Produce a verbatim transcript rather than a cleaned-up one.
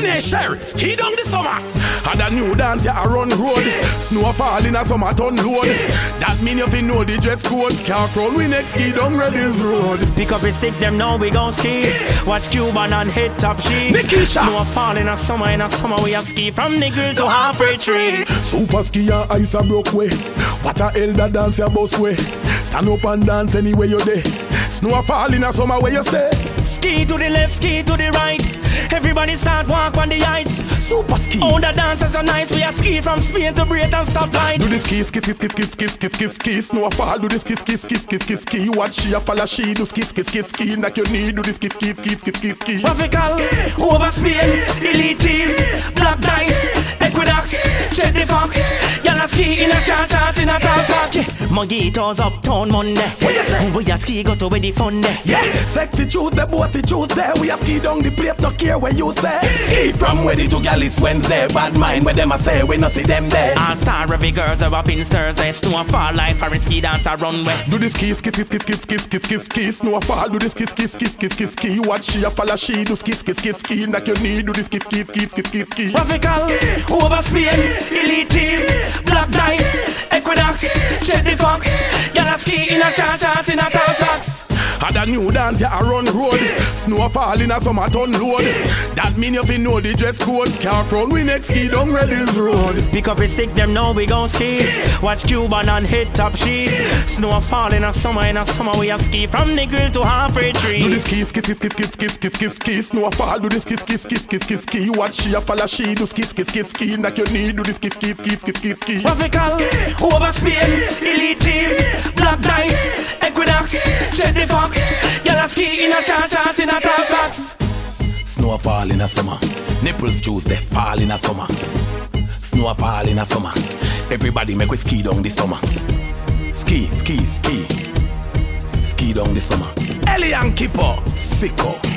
Renee Sherry, ski down the summer. Had a new dance, yeah, I run road. Snow fall in a summer ton load. That mean you fi know the dress code. Scarecrow, we next ski down Reddy's Road. Pick up a stick, them now we gon' ski. Watch Cuban and hit top sheet. Nikisha. Snow fall in a summer, in a summer we a ski from Niggle to halfway tree. Super ski and ice a broke way. What a hell that dance your boss way. Stand up and dance anywhere you there. Snow fall in a summer where you say. Ski to the left, ski to the right. Everybody start walk on the ice. Super ski. All the dancers are nice. We a ski from Spain to Britain and stoplight. Do the ski, ski, ski, ski, ski, ski, ski, ski, ski. Snow fall. Do the ski, ski, ski, ski, ski, ski. Watch she a follow she. Do ski, ski, ski, ski. Like you need. Do the ski, ski, ski, ski, ski, ski. Tropical, over Spain, elite team, black dice, Equinox, check the fox. Y'all ski in a short shorts in a tall socks. Mojitos uptown Monday. What you say? We a ski go to where the fun there. Yeah, sexy Tuesday, both the Tuesday. We have ski down the place, no care where you say. Ski from Wednesday to Gallis Wednesday. Bad mind where them a say, we no see them there. All star every girls are up in Thursday. Snow fall like for a ski dance a runway. Do the ski, ski, ski, ski, ski, ski, ski, ski. Snow fall, do the ski, ski, ski, ski, ski, ski. Watch she a follow she. Do ski, ski, ski, ski. Like you need. Do the ski, ski, ski, ski, ski, ski. Tropical, over Spain, elite team, black dice, Equinox, check the fox. Y'all ski in a short shorts in a tall socks. Had a new dance, yeah, I run road. Snow fall in a summer ton load. That mean you fi know the dress code. Scarecrow, we next ski down Reddy's Road. Pick up a stick, them now we gon' ski. Watch Cuban and hit top sheet. Snow fall in a summer, in a summer we a ski from Niggle to halfway tree. Do the ski, ski, ski, ski, ski, ski, ski, ski. Snow fall, do the ski, ski, ski, ski, ski, ski. Watch she a follow she. Do ski, ski, ski, ski. Like you need. Do the ski, ski, ski, ski, ski, ski. Tropical, over Spain, elite team, black dice, Equinox, check the fox. Y'all ski in a short shorts in a tall socks. Snow fall in a summer. Nipples Tuesday fall in a summer. Snow fall in a summer. Everybody make we ski down the summer. Ski, ski, ski. Ski down the summer. Ellie and Kipper, sicko.